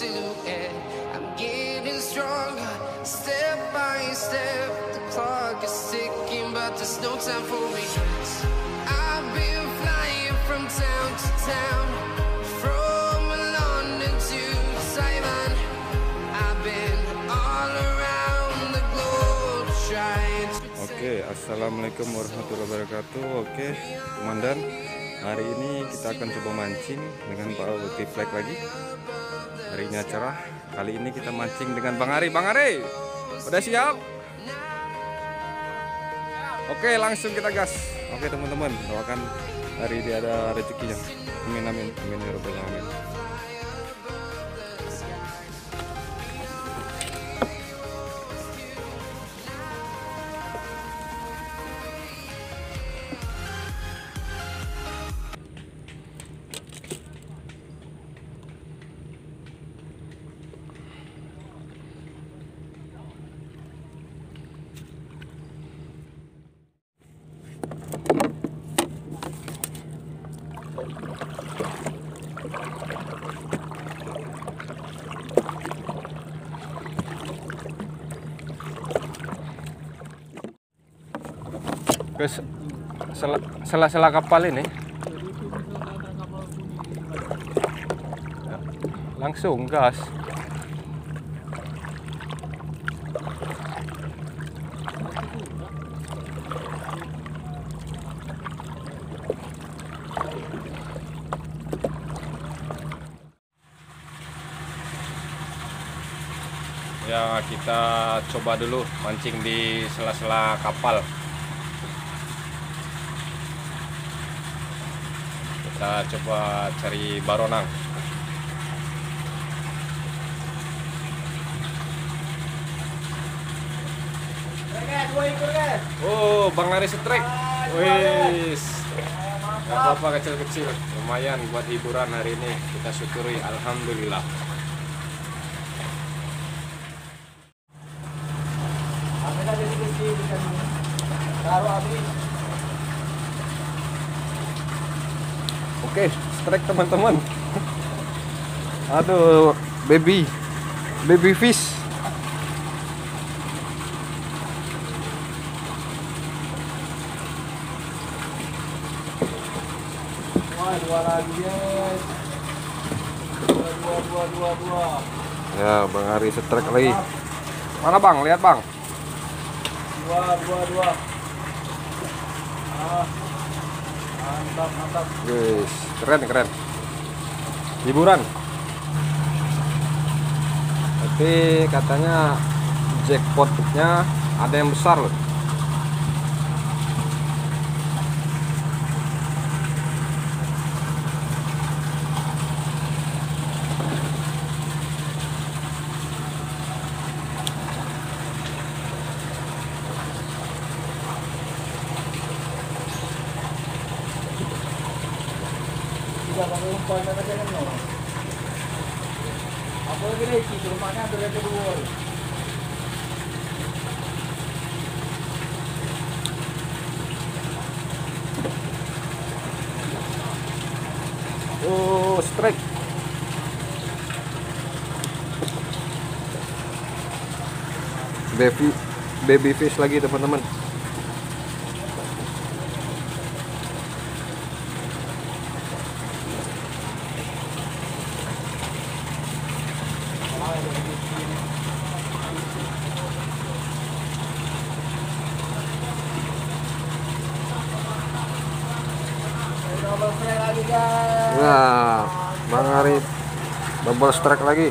silhouette. I'm getting stronger, step by step. The clock is ticking, but there's no time for regrets. I've been flying from town to town, from London to Taiwan. I've been all around the globe trying to. Oke, assalamualaikum warahmatullahi wabarakatuh. Oke, komandan, hari ini kita akan coba mancing dengan Pak Ulti Flag lagi. Harinya cerah. Kali ini kita mancing dengan Bang Ari. Bang Ari, udah siap? Oke, langsung kita gas. Oke teman-teman, doakan hari ini ada rezekinya. Amin amin amin ya rabbal alamin. Ke sela-sela kapal ini langsung gas. Ya, kita coba dulu mancing di sela-sela kapal. Kita coba cari baronang. Oh, Bang Ari strike. Wis. Gak apa-apa, kecil-kecil. Lumayan buat hiburan hari ini. Kita syukuri, alhamdulillah. Oke, strike teman-teman. Aduh, baby fish. Wah, dua lagi guys. Dua. Ya, Bang Ari strike lagi. Mana Bang? Lihat Bang. Dua. Mantap. Guys, keren. Hiburan. Tapi katanya jackpotnya ada yang besar loh. Tidak pakai umpan aja kan no. Apa lagi deh sih rumahnya ada kedua. Oh, strike. Baby fish lagi teman-teman. Nah, Bang Ari double strike lagi.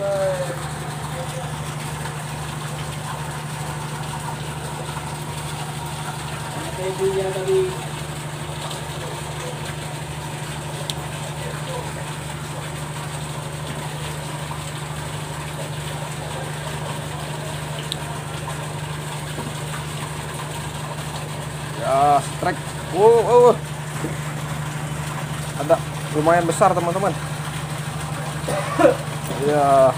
Ya, strike. Ada lumayan besar teman-teman. Ya.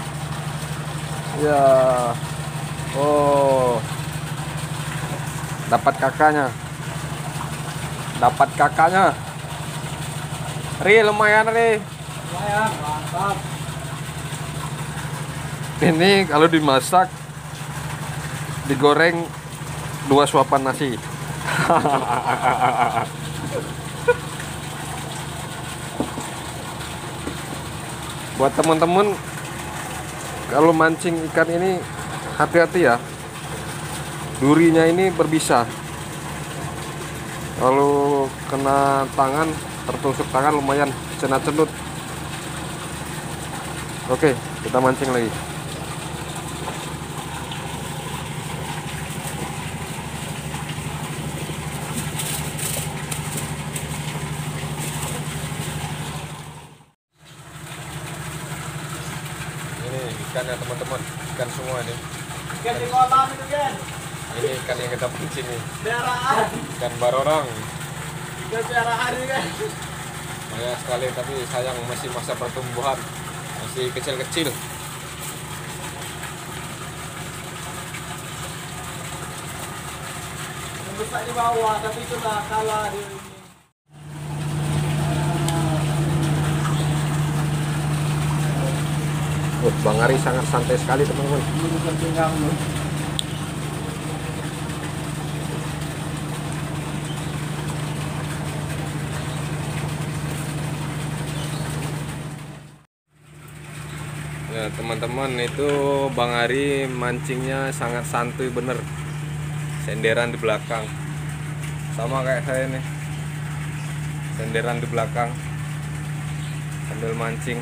Oh, dapat kakaknya. Ri, lumayan Ri. Lumayan, mantap. Ini kalau dimasak, digoreng 2 suapan nasi. Buat teman-teman kalau mancing ikan ini hati-hati ya, durinya ini berbisa. Kalau kena tangan, tertusuk tangan lumayan cenut-cenut. Oke, kita mancing lagi. Ikannya teman-teman, ikan semua ini. Ikan di kolam itu kan. Ini ikan yang kita pancing nih. Piaraan. Ikan barorong. Ikan piaraan ini kan. Banyak sekali tapi sayang masih masa pertumbuhan, masih kecil-kecil. Yang besar di bawah tapi itulah kalah dia ini. Bang Ari sangat santai sekali teman-teman. Bukan pinggang lu. Ya teman-teman, itu Bang Ari mancingnya sangat santuy bener. Senderan di belakang, sama kayak saya nih. Senderan di belakang sambil mancing.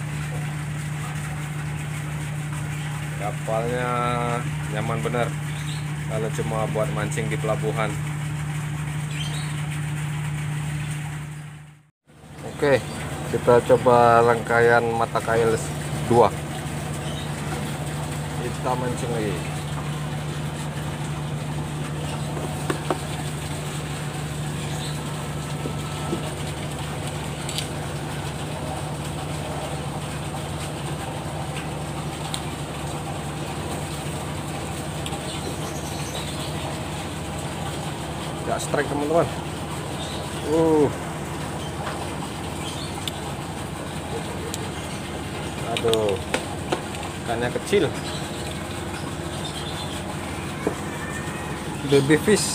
Kapalnya nyaman bener kalau cuma buat mancing di pelabuhan. Oke, kita coba rangkaian mata kail 2. Kita mancing lagi. Gak strike teman-teman. Aduh, ikannya kecil. Baby fish.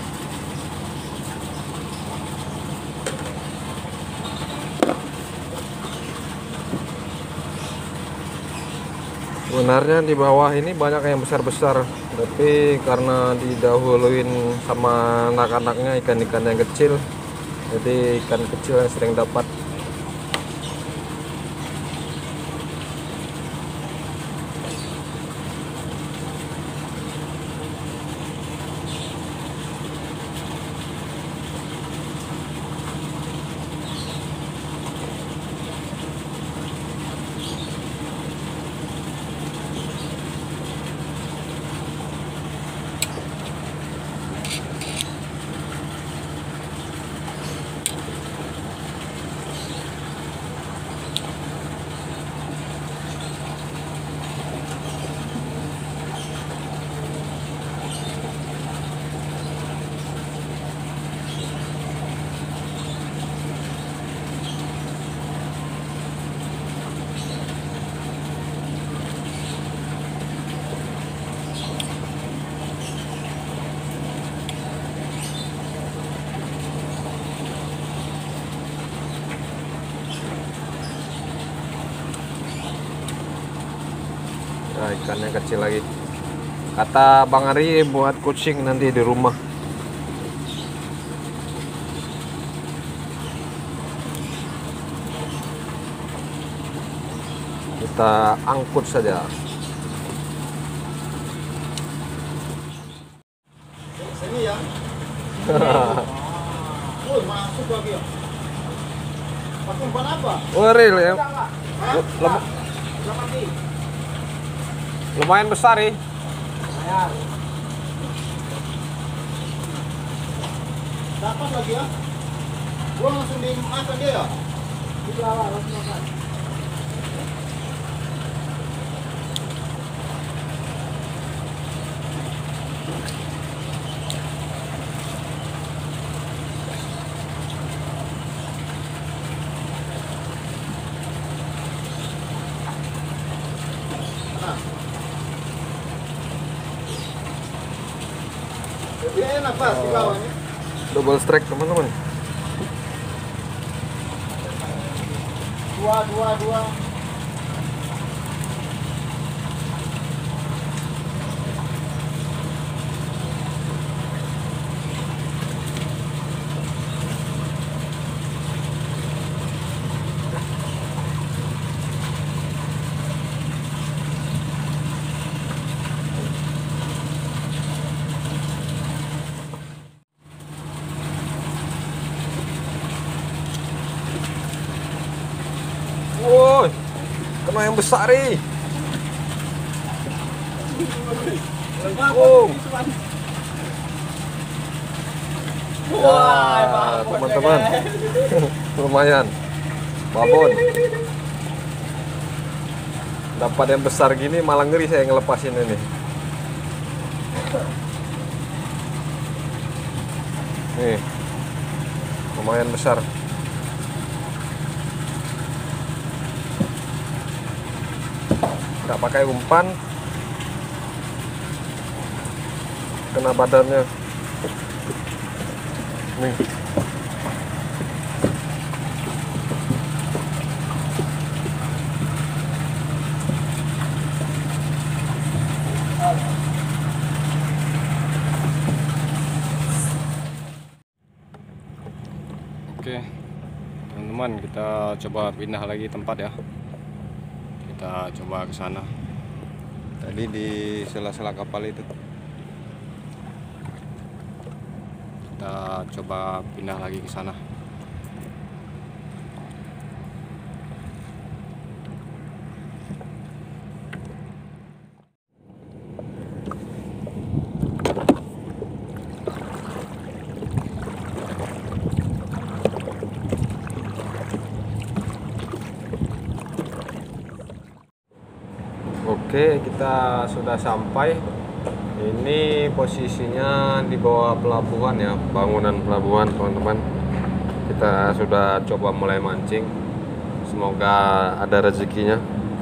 Sebenarnya di bawah ini banyak yang besar-besar, tapi karena didahuluin sama anak-anaknya ikan-ikan yang kecil, jadi ikan kecil yang sering dapat. Nah, ikannya kecil lagi. Kata Bang Ari buat kucing nanti di rumah. Kita angkut saja. Sini ya. Masuk lagi ya. Pakai umpan apa? Oh, real ya. Lagi. Lumayan besar ya. Ya. Dapat lagi ya. Gua langsung dimakan dia ya. Di bawah langsung makan. Nah. Lebih enak Pak di bawahnya. Double strike teman-teman. Dua. Woi, kena yang besar nih. Oh. Wah, teman-teman. Lumayan. Babon. Dapat yang besar gini malah ngeri saya ngelepasin ini. Nih. Lumayan besar. Nggak pakai umpan, kena badannya nih. Oke teman-teman, kita coba pindah lagi tempat ya. Kita coba ke sana. Tadi di sela-sela kapal itu. Kita coba pindah lagi ke sana. Oke, kita sudah sampai. Ini posisinya di bawah pelabuhan ya, bangunan pelabuhan teman-teman. Kita sudah coba mulai mancing. Semoga ada rezekinya.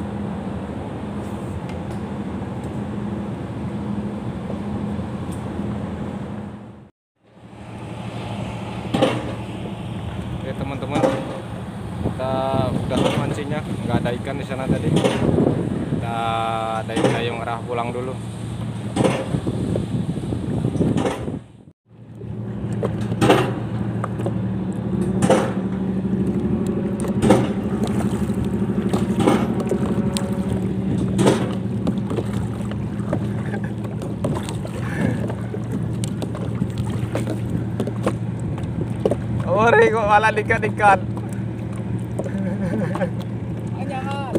Oke teman-teman, kita udah mancingnya, nggak ada ikan di sana tadi. Kita dayung-dayung arah pulang dulu. Ori kok malah ikan-ikan. Jangan.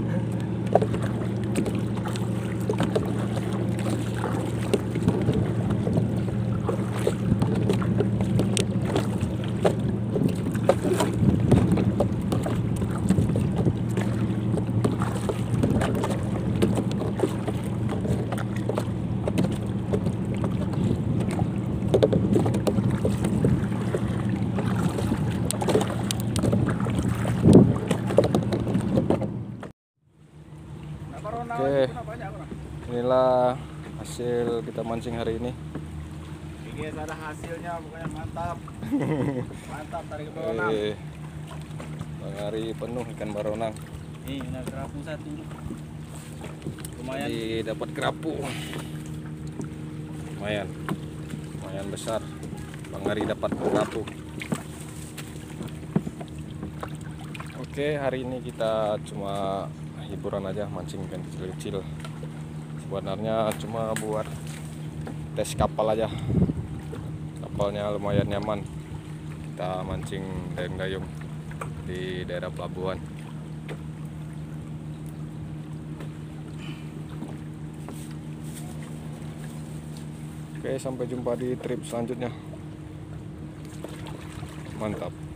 Oke, inilah hasil kita mancing hari ini. Ini ada hasilnya, pokoknya mantap. Mantap tarik ke baronang. Bang Ari penuh ikan baronang. Nih, ada kerapu satu. Lumayan. Jadi dapat kerapu. Lumayan. Lumayan besar. Bang Ari dapat kerapu. Oke, hari ini kita cuma hiburan aja, mancing ikan kecil-kecil. Sebenarnya cuma buat tes kapal aja. Kapalnya lumayan nyaman. Kita mancing dayung-dayung di daerah pelabuhan. Oke, sampai jumpa di trip selanjutnya. Mantap.